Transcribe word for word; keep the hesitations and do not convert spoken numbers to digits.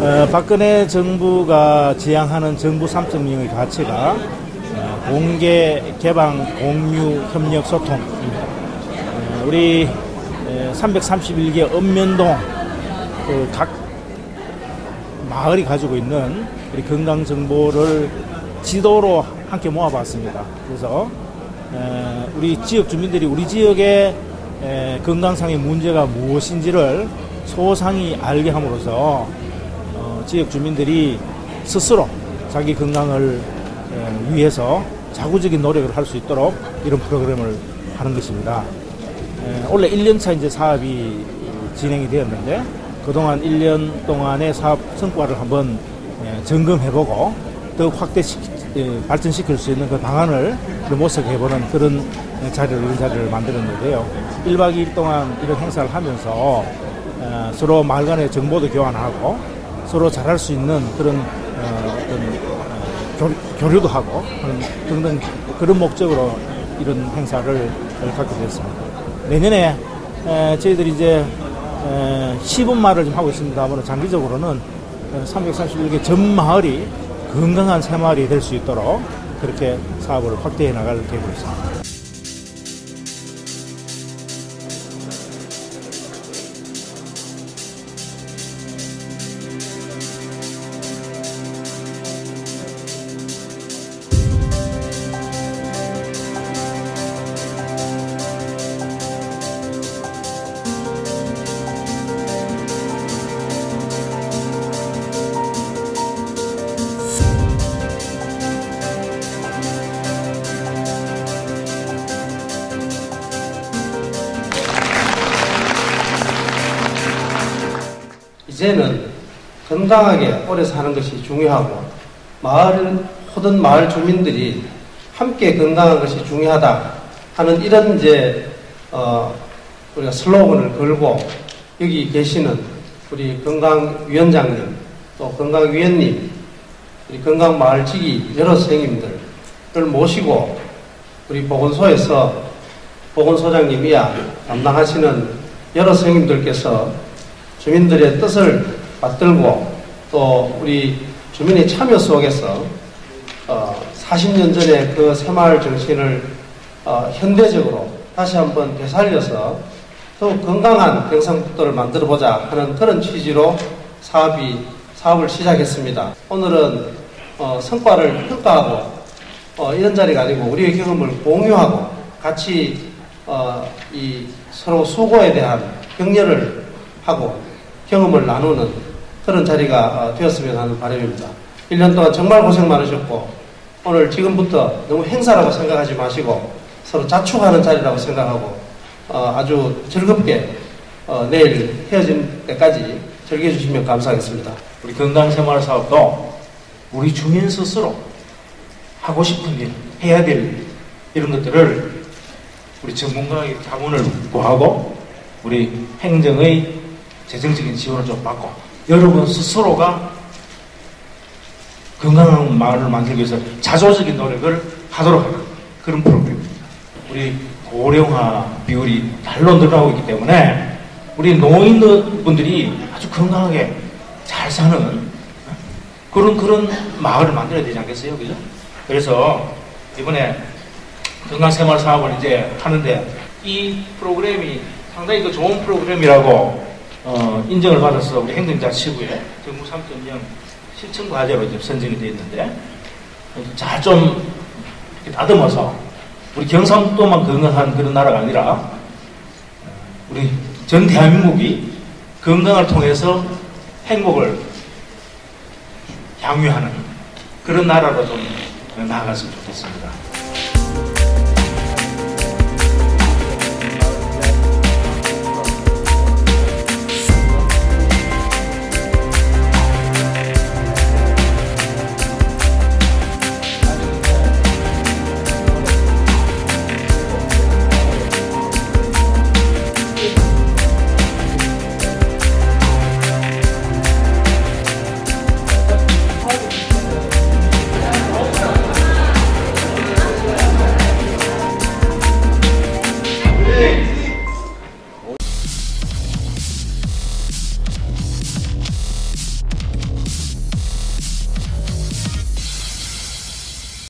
어, 박근혜 정부가 지향하는 정부 삼 점 영의 가치가 어, 공개, 개방, 공유, 협력, 소통입니다. 어, 우리 삼백삼십일 개 읍면동 그 각 마을이 가지고 있는 우리 건강 정보를 지도로 함께 모아봤습니다. 그래서 에, 우리 지역 주민들이 우리 지역의 에, 건강상의 문제가 무엇인지를 소상히 알게 함으로써 어, 지역 주민들이 스스로 자기 건강을 에, 위해서 자구적인 노력을 할 수 있도록 이런 프로그램을 하는 것입니다. 에, 원래 일 년 차 이제 사업이 진행이 되었는데 그동안 일 년 동안의 사업 성과를 한번 에, 점검해보고 더욱 확대시키, 에, 발전시킬 수 있는 그 방안을 모색해보는 그런 자리를, 이런 자리를 만들었는데요. 일 박 이 일 동안 이런 행사를 하면서 어, 서로 마을 간의 정보도 교환하고 서로 잘할 수 있는 그런 어, 어떤 어, 교, 교류도 하고 등등 그런 목적으로 이런 행사를 갖게 됐습니다. 내년에 에, 저희들이 이제 에, 시분마를 좀 하고 있습니다만 장기적으로는 삼백삼십일 개 전 마을이 건강한 새마을이 될 수 있도록 그렇게 사업을 확대해 나갈 계획으로 있습니다. 이제는 건강하게 오래 사는 것이 중요하고 마을, 모든 마을 주민들이 함께 건강한 것이 중요하다 하는 이런 이제 어, 우리가 슬로건을 걸고 여기 계시는 우리 건강위원장님 또 건강위원님 우리 건강마을지기 여러 선생님들을 모시고 우리 보건소에서 보건소장님이야 담당하시는 여러 선생님들께서 주민들의 뜻을 받들고 또 우리 주민의 참여 속에서 어, 사십 년 전에 그 새마을 정신을 어, 현대적으로 다시 한번 되살려서 더욱 건강한 경상북도를 만들어보자 하는 그런 취지로 사업이, 사업을 시작했습니다. 오늘은 어, 성과를 평가하고 어, 이런 자리가 아니고 우리의 경험을 공유하고 같이 어, 이 서로 수고에 대한 격려를 하고 경험을 나누는 그런 자리가 되었으면 하는 바람입니다. 일 년 동안 정말 고생 많으셨고 오늘 지금부터 너무 행사라고 생각하지 마시고 서로 자축하는 자리라고 생각하고 어, 아주 즐겁게 어, 내일 헤어진 때까지 즐겨주시면 감사하겠습니다. 우리 건강생활 사업도 우리 주민 스스로 하고 싶은 일, 해야 될 일, 이런 것들을 우리 전문가의 자문을 구하고 우리 행정의 재정적인 지원을 좀 받고 여러분 스스로가 건강한 마을을 만들기 위해서 자조적인 노력을 하도록 하는 그런 프로그램입니다. 우리 고령화 비율이 달로 늘어나고 있기 때문에 우리 노인분들이 아주 건강하게 잘 사는 그런 그런 마을을 만들어야 되지 않겠어요? 그죠? 그래서 이번에 건강생활 사업을 이제 하는데 이 프로그램이 상당히 그 좋은 프로그램이라고 어, 인정을 받아서 우리 행정자치부에 정부 삼 점 영 실천 과제로 이제 선정이 되어 있는데 잘 좀 다듬어서 우리 경상북도만 건강한 그런 나라가 아니라 우리 전 대한민국이 건강을 통해서 행복을 향유하는 그런 나라로 좀 나아갔으면 좋겠습니다.